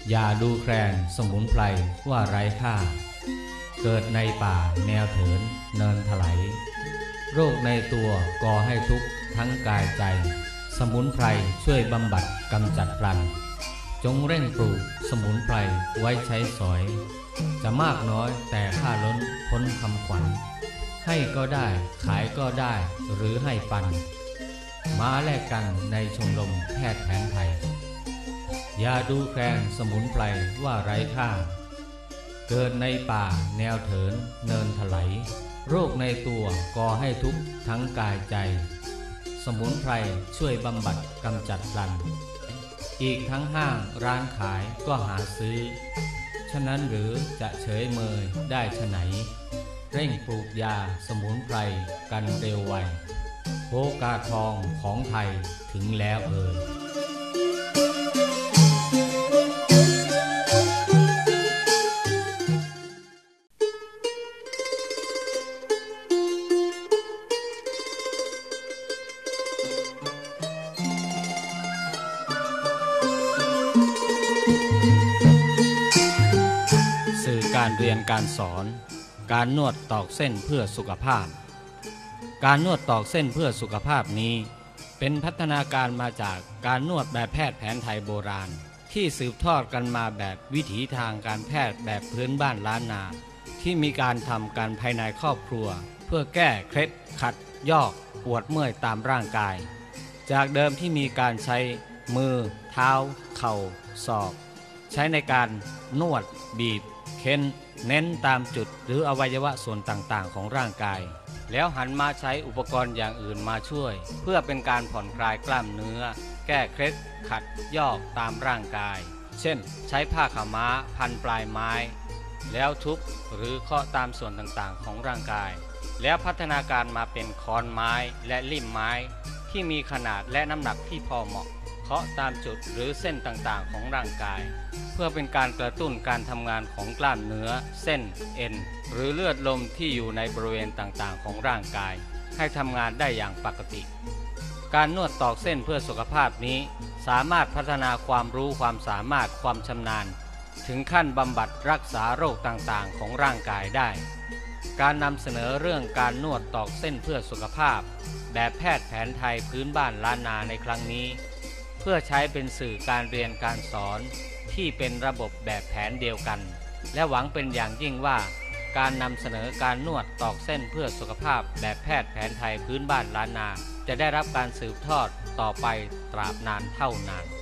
อย่าดูแคลนสมุนไพรว่าไร้ค่าเกิดในป่าแนวเถินเนินถลายโรคในตัวก่อให้ทุกข์ทั้งกายใจสมุนไพรช่วยบำบัดกำจัดพลันจงเร่งปลูกสมุนไพรไว้ใช้สอยจะมากน้อยแต่ค่าล้นพ้นคำขวัญให้ก็ได้ขายก็ได้หรือให้ปันมาแลกกันในชมรมแพทย์แผนไทยอย่าดูแคลนสมุนไพรว่าไร้ค่าเกิดในป่าแนวเถินเนินถลายโรคในตัวก่อให้ทุกข์ทั้งกายใจสมุนไพรช่วยบำบัดกำจัดพลันอีกทั้งห้างร้านขายก็หาซื้อฉะนั้นหรือจะเฉยเมยได้ฉะไหนเร่งปลูกยาสมุนไพรกันเร็วไวโอกาสทองของไทยถึงแล้วเอ่ยสื่อการเรียนการสอนการนวดตอกเส้นเพื่อสุขภาพการนวดตอกเส้นเพื่อสุขภาพนี้เป็นพัฒนาการมาจากการนวดแบบแพทย์แผนไทยโบราณที่สืบทอดกันมาแบบวิถีทางการแพทย์แบบพื้นบ้านล้านนาที่มีการทำกันภายในครอบครัวเพื่อแก้เคล็ดขัดยอกปวดเมื่อยตามร่างกายจากเดิมที่มีการใช้มือเท้าเข่าศอกใช้ในการนวดบีบเค้นเน้นตามจุดหรืออวัยวะส่วนต่างๆของร่างกายแล้วหันมาใช้อุปกรณ์อย่างอื่นมาช่วยเพื่อเป็นการผ่อนคลายกล้ามเนื้อแก้เคล็ดขัดยอกตามร่างกายเช่นใช้ผ้าขาวม้าพันปลายไม้แล้วทุบหรือเคาะตามส่วนต่างๆของร่างกายแล้วพัฒนาการมาเป็นค้อนไม้และลิ่มไม้ที่มีขนาดและน้ำหนักที่พอเหมาะเคาะตามจุดหรือเส้นต่างๆของร่างกายเพื่อเป็นการกระตุ้นการทำงานของกล้ามเนื้อเส้นเอ็นหรือเลือดลมที่อยู่ในบริเวณต่างๆของร่างกายให้ทำงานได้อย่างปกติการนวดตอกเส้นเพื่อสุขภาพนี้สามารถพัฒนาความรู้ความสามารถความชำนาญถึงขั้นบำบัดรักษาโรคต่างๆของร่างกายได้การนำเสนอเรื่องการนวดตอกเส้นเพื่อสุขภาพแบบแพทย์แผนไทยพื้นบ้านล้านนาในครั้งนี้เพื่อใช้เป็นสื่อการเรียนการสอนที่เป็นระบบแบบแผนเดียวกันและหวังเป็นอย่างยิ่งว่าการนำเสนอการนวดตอกเส้นเพื่อสุขภาพแบบแพทย์แผนไทยพื้นบ้านล้านนาจะได้รับการสืบทอดต่อไปตราบนานเท่านาน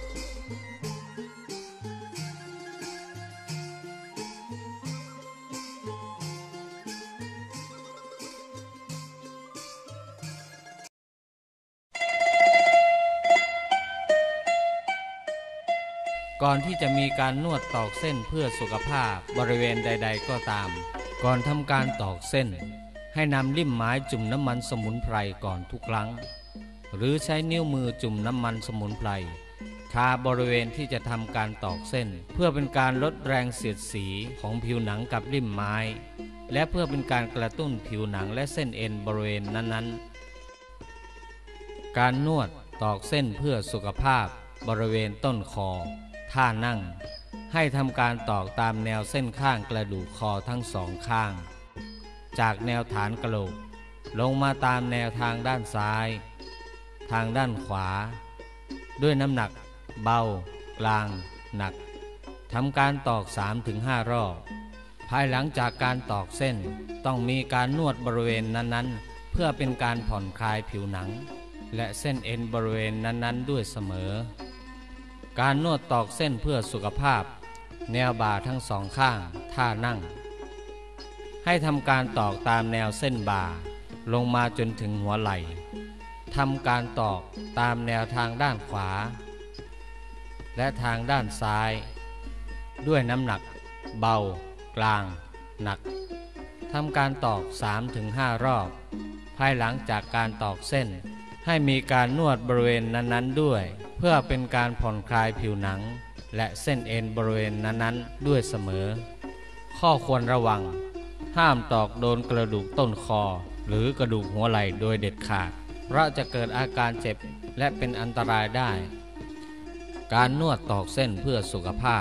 ก่อนที่จะมีการนวดตอกเส้นเพื่อสุขภาพบริเวณใดๆก็ตามก่อนทำการตอกเส้นให้นำลิ่มไม้จุ่มน้ำมันสมุนไพรก่อนทุกครั้งหรือใช้นิ้วมือจุ่มน้ำมันสมุนไพรทาบริเวณที่จะทำการตอกเส้นเพื่อเป็นการลดแรงเสียดสีของผิวหนังกับลิ่มไม้และเพื่อเป็นการกระตุ้นผิวหนังและเส้นเอ็นบริเวณนั้นๆการนวดตอกเส้นเพื่อสุขภาพบริเวณต้นคอท่านั่งให้ทำการตอกตามแนวเส้นข้างกระดูกคอทั้งสองข้างจากแนวฐานกะโหลกลงมาตามแนวทางด้านซ้ายทางด้านขวาด้วยน้ำหนักเบากลางหนักทำการตอก 3-5 รอบภายหลังจากการตอกเส้นต้องมีการนวดบริเวณนั้นๆเพื่อเป็นการผ่อนคลายผิวหนังและเส้นเอ็นบริเวณนั้นๆด้วยเสมอการนวดตอกเส้นเพื่อสุขภาพแนวบ่าทั้งสองข้างท่านั่งให้ทำการตอกตามแนวเส้นบ่าลงมาจนถึงหัวไหล่ทำการตอกตามแนวทางด้านขวาและทางด้านซ้ายด้วยน้ำหนักเบากลางหนักทำการตอก 3-5 รอบภายหลังจากการตอกเส้นให้มีการนวดบริเวณนั้นๆด้วยเพื่อเป็นการผ่อนคลายผิวหนังและเส้นเอ็นบริเวณนั้นๆด้วยเสมอข้อควรระวังห้ามตอกโดนกระดูกต้นคอหรือกระดูกหัวไหล่โดยเด็ดขาดเพราะจะเกิดอาการเจ็บและเป็นอันตรายได้การนวดตอกเส้นเพื่อสุขภาพ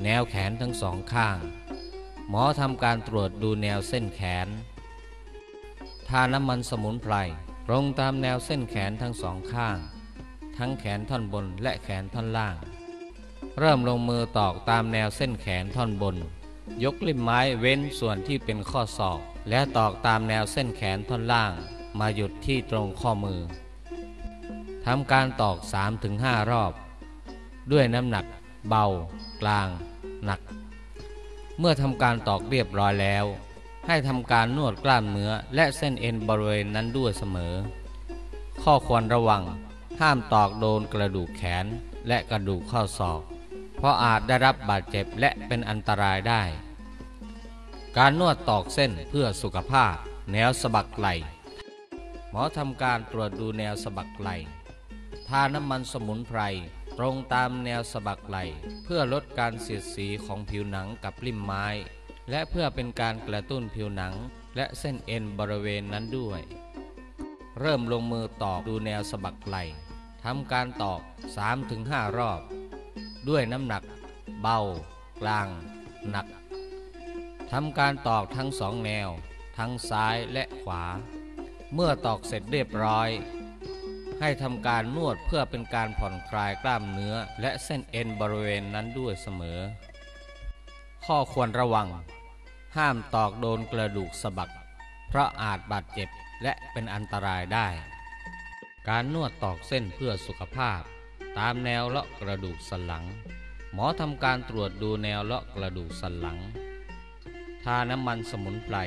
แนวแขนทั้งสองข้างหมอทำการตรวจดูแนวเส้นแขนทาน้ำมันสมุนไพรตรงตามแนวเส้นแขนทั้งสองข้างทั้งแขนท่อนบนและแขนท่อนล่างเริ่มลงมือตอกตามแนวเส้นแขนท่อนบนยกลิ่มไม้เว้นส่วนที่เป็นข้อศอกและตอกตามแนวเส้นแขนท่อนล่างมาหยุดที่ตรงข้อมือทำการตอก 3-5 รอบด้วยน้ำหนักเบากลางหนักเมื่อทำการตอกเรียบร้อยแล้วให้ทำการนวดกล้ามเนื้อและเส้นเอ็นบริเวณนั้นด้วยเสมอข้อควรระวังห้ามตอกโดนกระดูกแขนและกระดูกข้อศอกเพราะอาจได้รับบาดเจ็บและเป็นอันตรายได้การนวดตอกเส้นเพื่อสุขภาพแนวสะบักไหล่หมอทำการตรวจดูแนวสะบักไหล่ทาน้ำมันสมุนไพรตรงตามแนวสะบักไหล่เพื่อลดการเสียดสีของผิวหนังกับริ่มไม้และเพื่อเป็นการกระตุ้นผิวหนังและเส้นเอ็นบริเวณนั้นด้วยเริ่มลงมือตอกดูแนวสะบักไหล่ทำการตอก 3-5 รอบด้วยน้ำหนักเบากลางหนักทำการตอกทั้งสองแนวทั้งซ้ายและขวาเมื่อตอกเสร็จเรียบร้อยให้ทำการนวดเพื่อเป็นการผ่อนคลายกล้ามเนื้อและเส้นเอ็นบริเวณนั้นด้วยเสมอข้อควรระวังห้ามตอกโดนกระดูกสะบักเพราะอาจบาดเจ็บและเป็นอันตรายได้การนวดตอกเส้นเพื่อสุขภาพตามแนวเลาะกระดูกสันหลังหมอทำการตรวจดูแนวเลาะกระดูกสันหลังทาน้ำมันสมุนไพร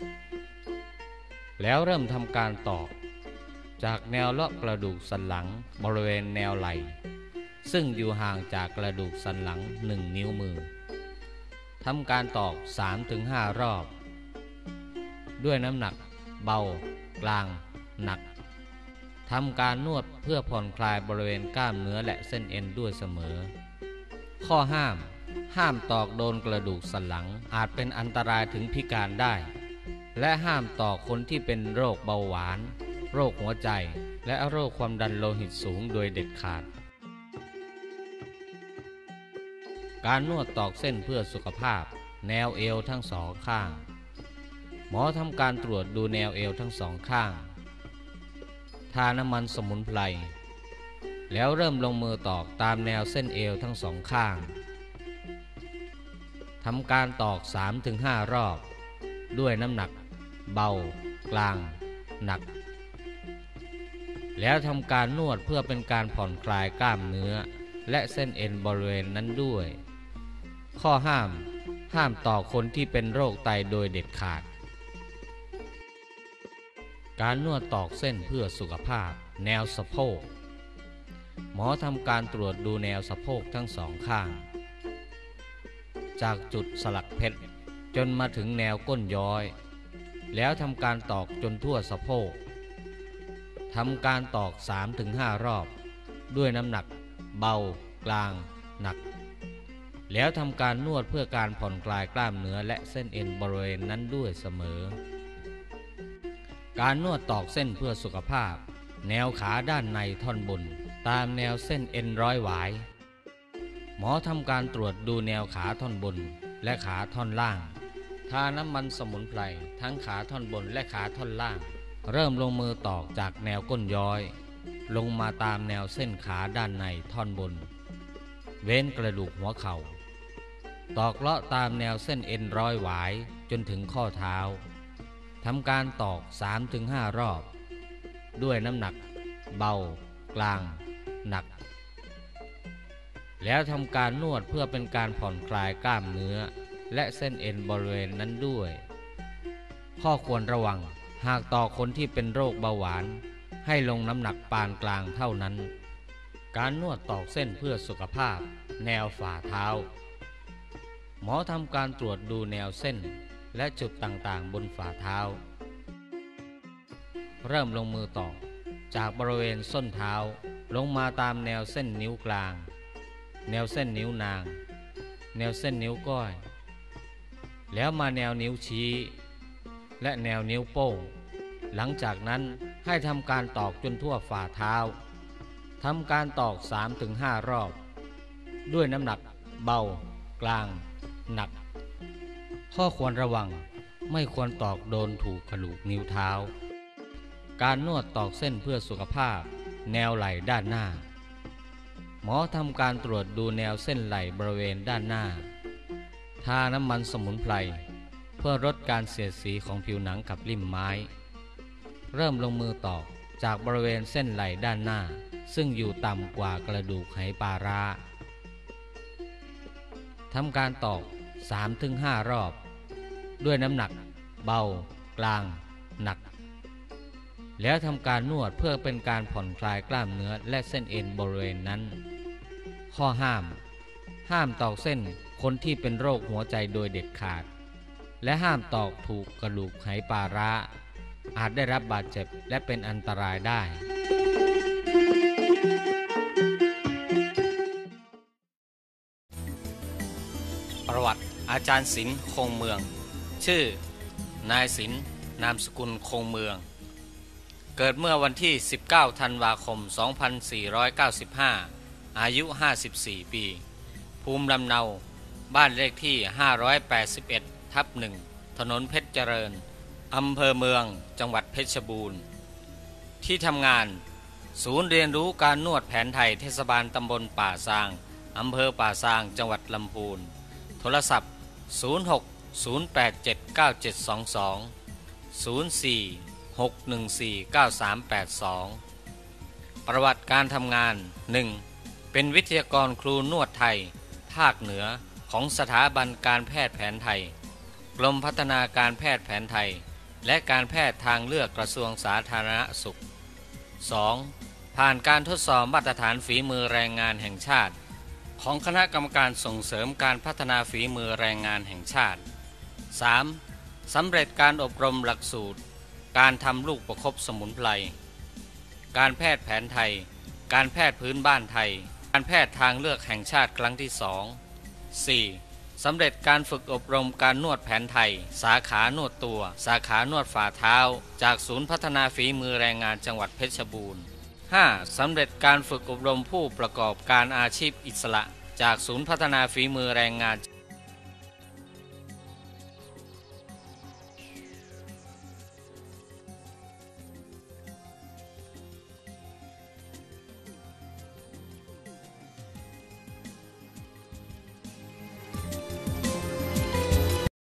แล้วเริ่มทำการตอกจากแนวเลาะกระดูกสันหลังบริเวณแนวไหล่ซึ่งอยู่ห่างจากกระดูกสันหลัง1 นิ้วมือทำการตอก 3-5 รอบด้วยน้ำหนักเบากลางหนักทำการนวดเพื่อผ่อนคลายบริเวณกล้ามเนื้อและเส้นเอ็นด้วยเสมอข้อห้ามตอกโดนกระดูกสันหลังอาจเป็นอันตรายถึงพิการได้และห้ามตอกคนที่เป็นโรคเบาหวานโรคหัวใจและโรคความดันโลหิตสูงโดยเด็ดขาดการนวดตอกเส้นเพื่อสุขภาพแนวเอวทั้งสองข้างหมอทำการตรวจดูแนวเอวทั้งสองข้างทาน้ำมันสมุนไพรแล้วเริ่มลงมือตอกตามแนวเส้นเอวทั้งสองข้างทำการตอก 3-5 รอบด้วยน้ำหนักเบากลางหนักแล้วทำการนวดเพื่อเป็นการผ่อนคลายกล้ามเนื้อและเส้นเอ็นบริเวณนั้นด้วยข้อห้ามตอกคนที่เป็นโรคไตโดยเด็ดขาดการนวดตอกเส้นเพื่อสุขภาพแนวสะโพกหมอทำการตรวจดูแนวสะโพกทั้งสองข้างจากจุดสลักเพชรจนมาถึงแนวก้นย้อยแล้วทำการตอกจนทั่วสะโพกทำการตอก 3-5 รอบด้วยน้ำหนักเบากลางหนักแล้วทำการนวดเพื่อการผ่อนคลายกล้ามเนื้อและเส้นเอ็นบริเวณนั้นด้วยเสมอการนวดตอกเส้นเพื่อสุขภาพแนวขาด้านในท่อนบนตามแนวเส้นเอ็นร้อยหวายหมอทำการตรวจดูแนวขาท่อนบนและขาท่อนล่างทาน้ำมันสมุนไพรทั้งขาท่อนบนและขาท่อนล่างเริ่มลงมือตอกจากแนวก้นย้อยลงมาตามแนวเส้นขาด้านในท่อนบนเว้นกระดูกหัวเข่าตอกเลาะตามแนวเส้นเอ็นร้อยหวายจนถึงข้อเท้าทำการตอก 3-5 รอบด้วยน้ำหนักเบากลางหนักแล้วทำการนวดเพื่อเป็นการผ่อนคลายกล้ามเนื้อและเส้นเอ็นบริเวณนั้นด้วยข้อควรระวังหากตอกคนที่เป็นโรคเบาหวานให้ลงน้ำหนักปานกลางเท่านั้นการนวดตอกเส้นเพื่อสุขภาพแนวฝ่าเท้าหมอทำการตรวจดูแนวเส้นและจุดต่างๆบนฝ่าเท้าเริ่มลงมือตอกจากบริเวณส้นเท้าลงมาตามแนวเส้นนิ้วกลางแนวเส้นนิ้วนางแนวเส้นนิ้วก้อยแล้วมาแนวนิ้วชี้และแนวนิ้วโป้งหลังจากนั้นให้ทำการตอกจนทั่วฝ่าเท้าทำการตอก 3-5 รอบด้วยน้ำหนักเบากกลางหนักข้อควรระวังไม่ควรตอกโดนถูกกระดูกนิ้วเท้าการนวดตอกเส้นเพื่อสุขภาพแนวไหล่ด้านหน้าหมอทำการตรวจดูแนวเส้นไหล่บริเวณด้านหน้าทาน้ำมันสมุนไพรเพื่อลดการเสียดสีของผิวหนังกับริ่มไม้เริ่มลงมือตอกจากบริเวณเส้นไหล่ด้านหน้าซึ่งอยู่ต่ำกว่ากระดูกไหปลาร้าทำการตอก 3-5 รอบด้วยน้ำหนักเบากลางหนักแล้วทำการนวดเพื่อเป็นการผ่อนคลายกล้ามเนื้อและเส้นเอ็นบริเวณนั้นข้อห้ามตอกเส้นคนที่เป็นโรคหัวใจโดยเด็ดขาดและห้ามตอกถูกกระดูกไหปลาร้าอาจได้รับบาดเจ็บและเป็นอันตรายได้ประวัติอาจารย์ศิลป์คงเมืองชื่อนายศิลป์นามสกุลคงเมืองเกิดเมื่อวันที่19ธันวาคม2495อายุ54ปีภูมิลำเนาบ้านเลขที่581/1ถนนเพชรเจริญอำเภอเมืองจังหวัดเพชรบูรณ์ที่ทำงานศูนย์เรียนรู้การนวดแผนไทยเทศบาลตำบลป่าซางอำเภอป่าซางจังหวัดลำพูนโทรศัพท์06 087 9722 04 614 9382ประวัติการทำงาน 1. เป็นวิทยากรครูนวดไทยภาคเหนือของสถาบันการแพทย์แผนไทยกรมพัฒนาการแพทย์แผนไทยและการแพทย์ทางเลือกกระทรวงสาธารณสุข 2. ผ่านการทดสอบมาตรฐานฝีมือแรงงานแห่งชาติของคณะกรรมการส่งเสริมการพัฒนาฝีมือแรงงานแห่งชาติ 3. สำเร็จการอบรมหลักสูตรการทำลูกประคบสมุนไพรการแพทย์แผนไทยการแพทย์พื้นบ้านไทยการแพทย์ทางเลือกแห่งชาติครั้งที่ 2 4. สำเร็จการฝึกอบรมการนวดแผนไทยสาขานวดตัวสาขานวดฝ่าเท้าจากศูนย์พัฒนาฝีมือแรงงานจังหวัดเพชรบูรณ์ 5. สำเร็จการฝึกอบรมผู้ประกอบการอาชีพอิสระจากศูนย์พัฒนาฝีมือแรงงาน